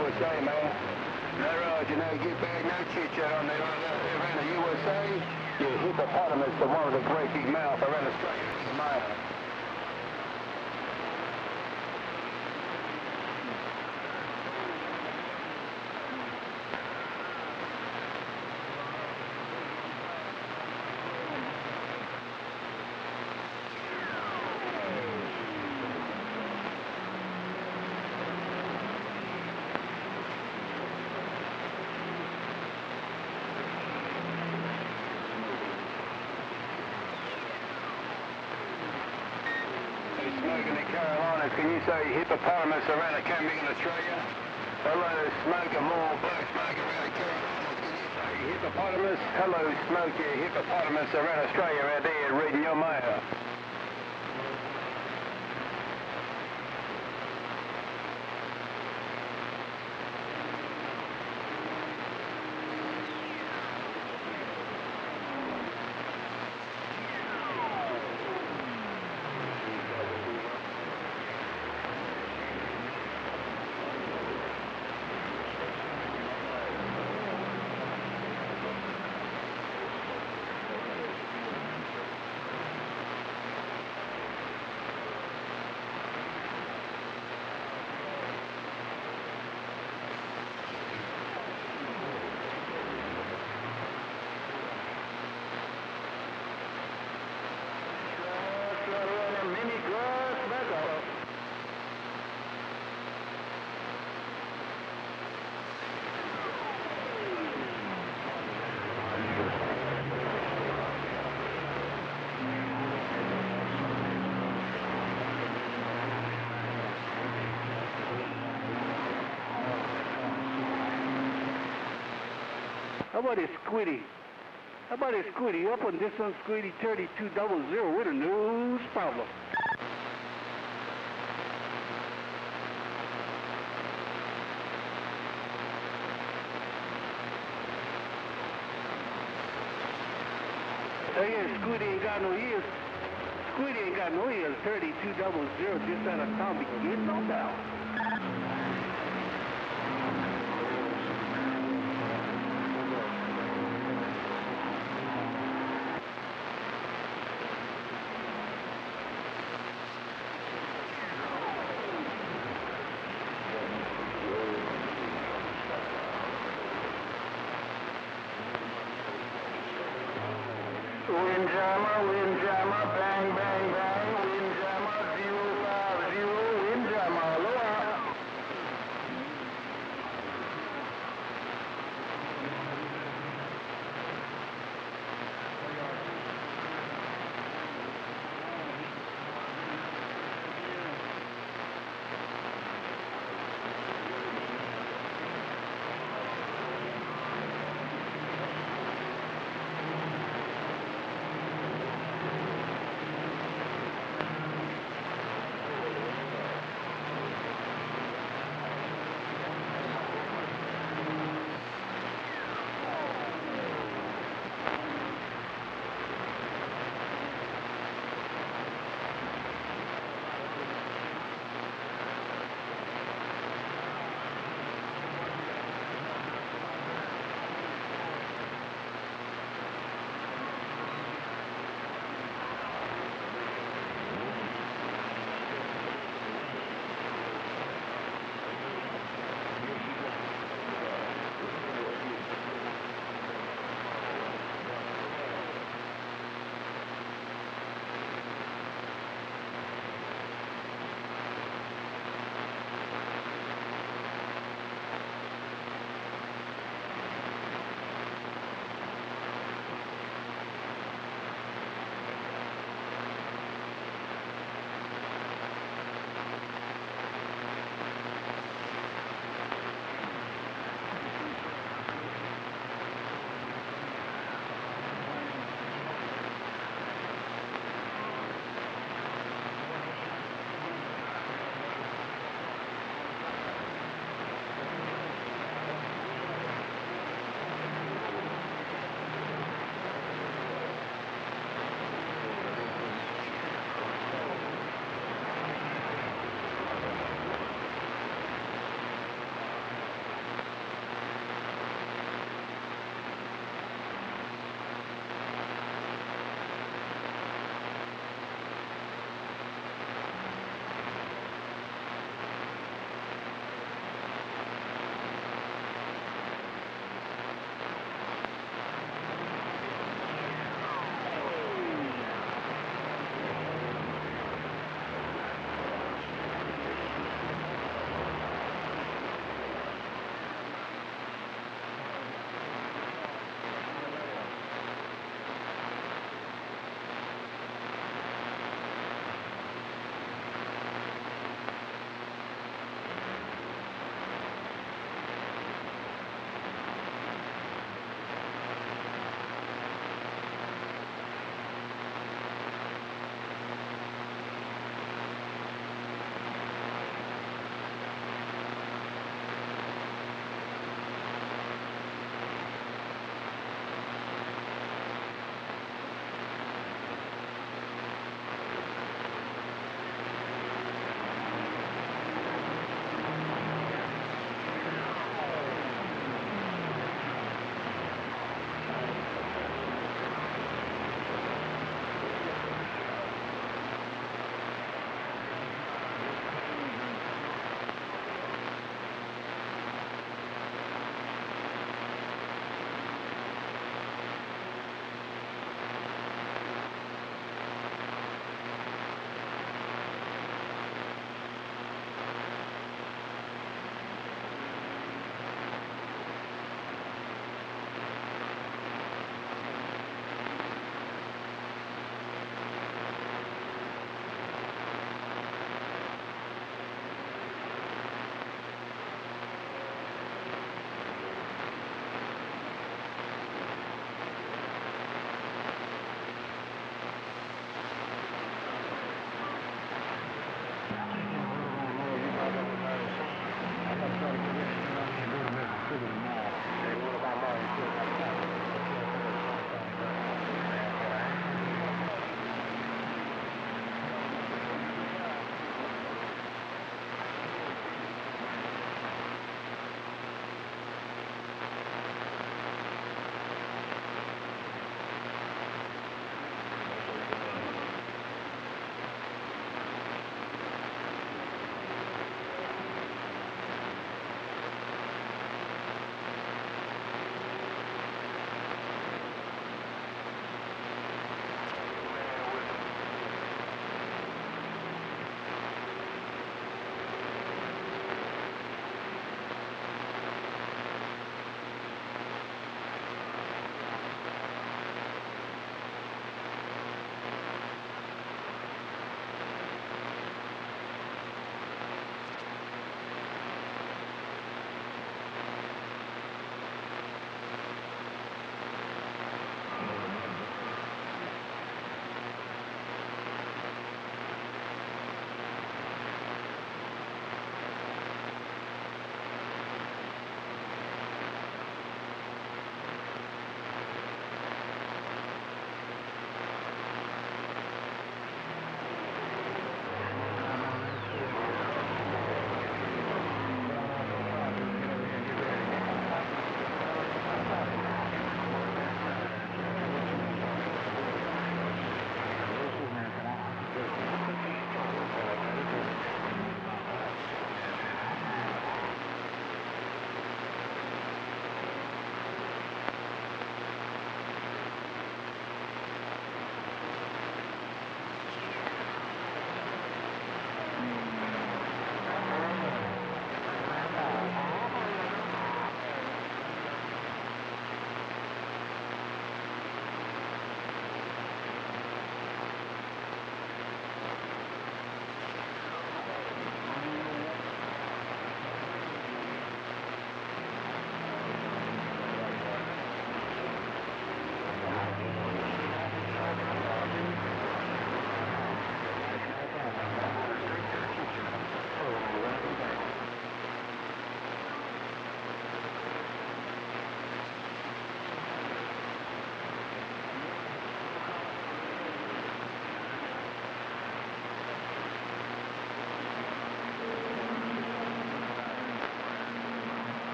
USA, man. No, Roger, no, get back, no chit-chat on there. Around the USA, yeah, hippopotamus, the one with the great big mouth. Around Australia, the male. Smoking in Carolinas, can you say hippopotamus around a camping in Australia? Hello, smoking more black smoke around the Carolinas, can you say hippopotamus? Hello, smoky hippopotamus around Australia out there reading your mail. How about a Squiddy? How about a Squiddy? Up on this one, Squiddy 3200 with a news problem. Oh yeah, Squiddy ain't got no ears. Squiddy ain't got no ears. 3200 just out of town. Be getting on down. Windjammer, bang, bang, bang, Windjammer, 050, Windjammer, aloha.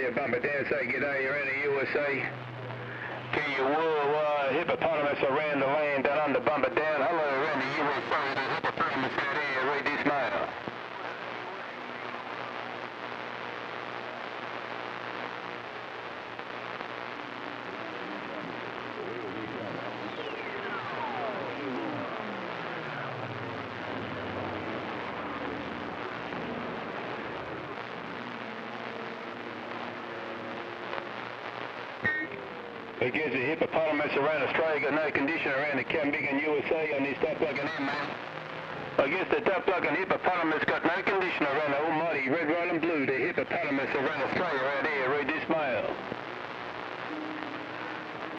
Australia, bumper down, say g'day, you're in the USA. Can you whirl hippopotamus around the land down under, bumper down? Hello, around the USA, the hippopotamus out here, read this mail. Against the hippopotamus around Australia, got no condition around the Cambigan USA on this top plug and in, man. Against the top plug and hippopotamus, got no condition around the almighty red, white and blue, the hippopotamus around Australia out here, read this.